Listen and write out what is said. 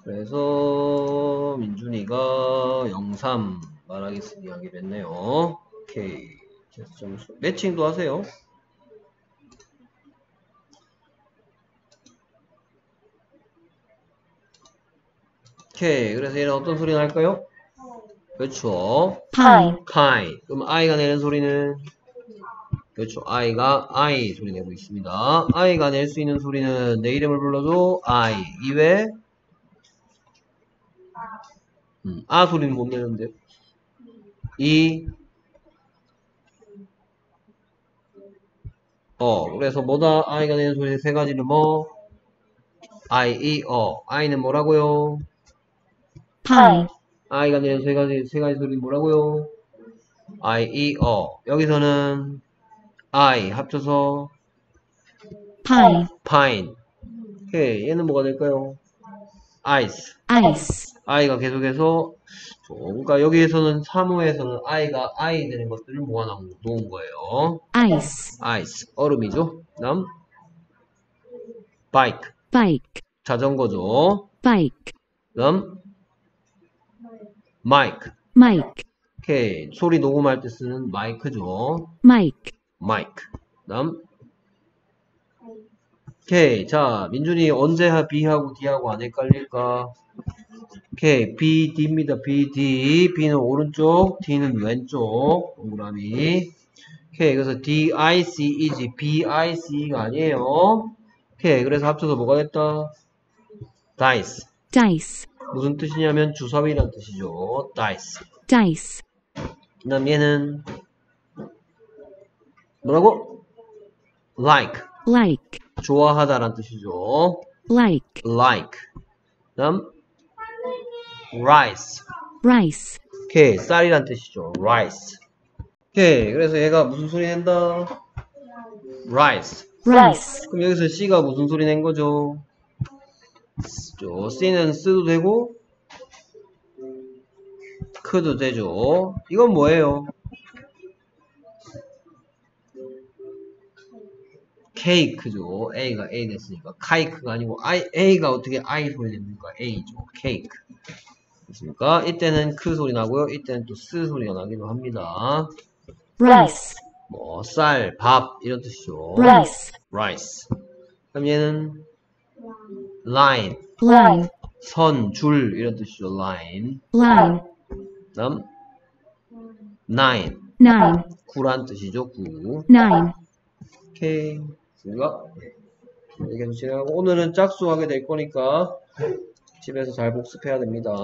그래서 민준이가 03 말하기 하기로 했네요. 오케이. 점수 매칭도 하세요. 오케이. 그래서 얘는 어떤 소리 날까요? 그렇죠. kind. 그럼 I가 내는 소리는? 그렇죠. I가 I 소리 내고 있습니다. I가 낼 수 있는 소리는 내 이름을 불러도 I. 이외에 아 소리는 못 내는데. 그래서 뭐다? I가 내는 소리 세 가지는 뭐? I, I는 뭐라고요? I가 내는 세 가지 소리는 뭐라고요? I, 여기서는 I 합쳐서 pine. 오케이. 얘는 뭐가 될까요? ice. I가 계속해서 그러니까 여기에서는 사무에서는 I가 I 되는 것들을 모아놓은 거예요. ice. 얼음이죠. 다음 bike. 자전거죠. 다음 mic. 오케이. 소리 녹음할 때 쓰는 마이크죠. mic. 다음 오케이. 자, 민준이 언제 B하고 D하고 안 헷갈릴까? 오케이. B, D입니다. B, D. B는 오른쪽, D는 왼쪽. 동그라미. 오케이. 그래서 D, I, C, 이지. B, I, C가 아니에요. 오케이. 그래서 합쳐서 뭐가 됐다? dice. 무슨 뜻이냐면 주사위란 뜻이죠. dice. 그 다음 얘는 뭐라고? like. 좋아하다란 뜻이죠. like. 그 다음 rice. 오케이. 쌀이란 뜻이죠. rice. 오케이. 그래서 얘가 무슨 소리 낸다? rice. 그럼 여기서 C가 무슨 소리 낸 거죠? C는 쓰도 되고 크도 되죠. 이건 뭐예요? 케이크죠. A가 A 됐으니까 카이크가 아니고 A가 어떻게 I 소리 냅니까? A죠. 케이크 됐습니까? 이때는 크 소리 나고요. 이때는 또 스 소리가 나기도 합니다. 뭐 쌀, 밥 이런 뜻이죠. rice. 그럼 얘는 line. 선, 줄 이런 뜻이죠. line. 다음 nine. 9란 뜻이죠. 9. 오케이. 우리가 얘기해서 진행하고 오늘은 짝수하게 될 거니까 집에서 잘 복습해야 됩니다.